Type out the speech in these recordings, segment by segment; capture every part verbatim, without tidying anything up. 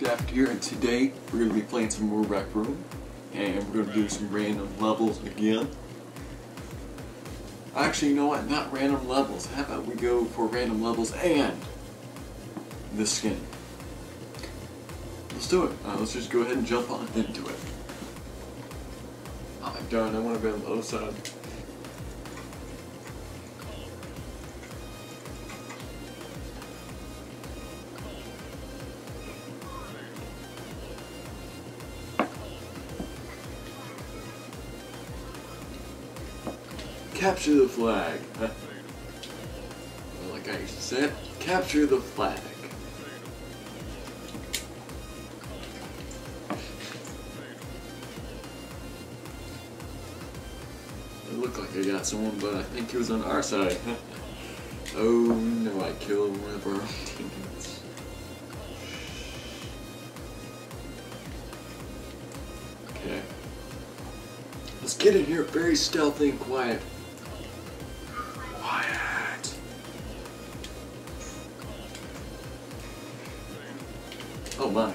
Daft here, and today we're going to be playing some more Rec Room, and we're going to do some random levels again. Actually, you know what? Not random levels. How about we go for random levels and the skin? Let's do it. Uh, let's just go ahead and jump on into it. Oh, darn, I want to be on the other side. Capture the flag. Like I used to say it, capture the flag. It looked like I got someone, but I think he was on our side. Oh no, I killed one of our own teammates. Okay. Let's get in here very stealthy and quiet. Quiet. Oh my.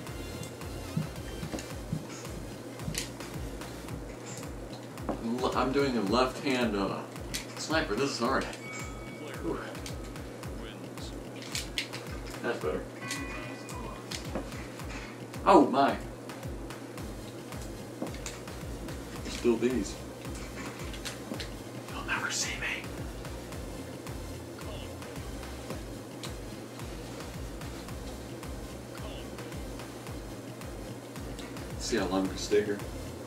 I'm doing a left-hand uh, sniper. This is hard. Whew. That's better. Oh my. Still these. You'll never see me. See how long we stay here.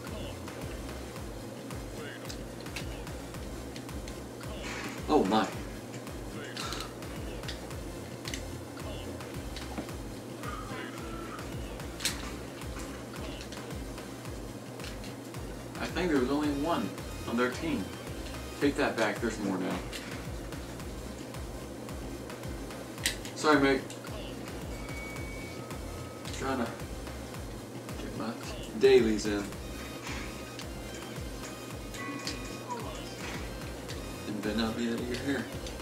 Oh my. I think there was only one on their team. Take that back, there's more now. Sorry, mate. Trying to get my dailies in. And then I'll be out of your hair.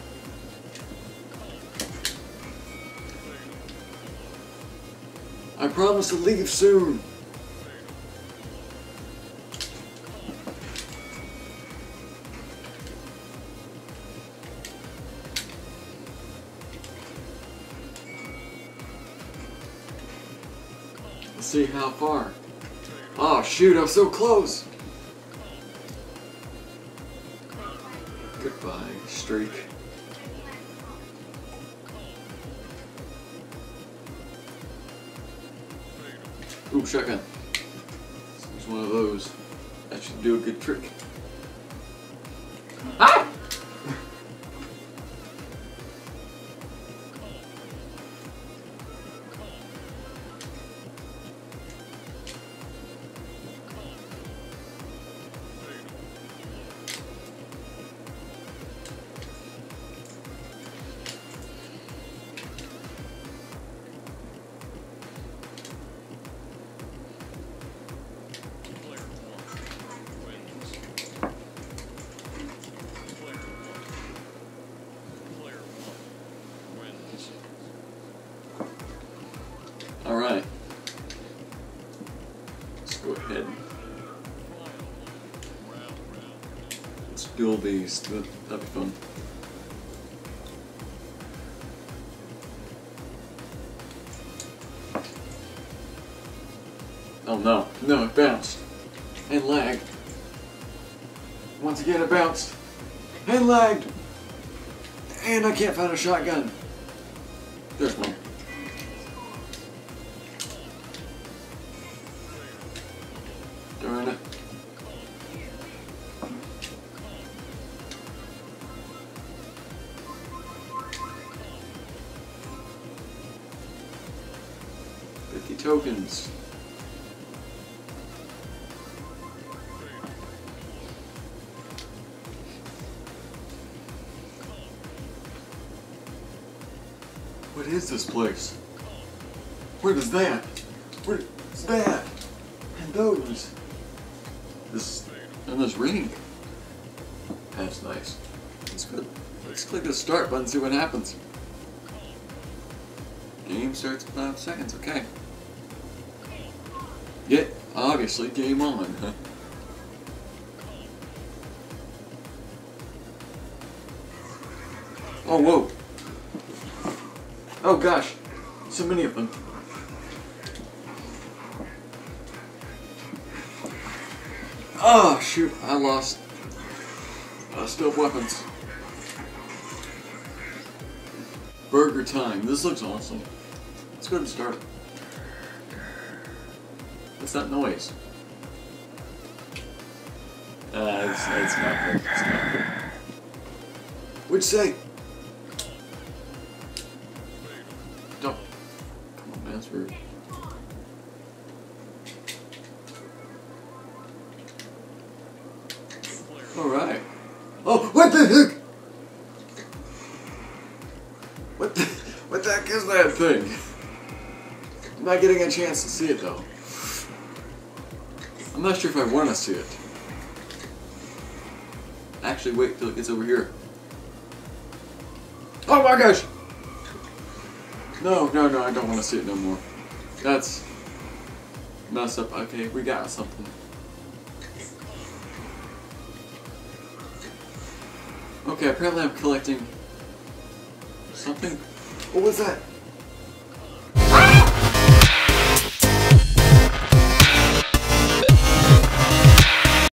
I promise to leave soon. Let's see how far. Oh shoot, I'm so close. Goodbye, streak. Ooh, shotgun. It's one of those. That should do a good trick. Ah! Alright, let's go ahead. Let's build these, that'll be fun. Oh no, no, it bounced and lagged. Once again it bounced and lagged. And I can't find a shotgun. There's one. Darn it. Fifty tokens. What is this place? Where is that? Where is that? And those. This and this ring. That's nice. That's good. Let's click the start button and see what happens. Game starts in five seconds. Okay. Yeah, obviously, game on, huh? Oh, whoa. Oh, gosh. So many of them. Oh, shoot. I lost. I still have weapons. Burger time. This looks awesome. Let's go ahead and start it. What's that noise? Uh, it's, it's not good. It's not good. What'd you say? Don't. Come on, man. That's rude. Alright. Oh, what the heck? What the, what the heck is that thing? I'm not getting a chance to see it though. I'm not sure if I want to see it. Actually, wait till it gets over here. Oh my gosh! No, no, no, I don't want to see it no more. That's messed up. Okay, we got something. Okay, apparently I'm collecting something. What was that?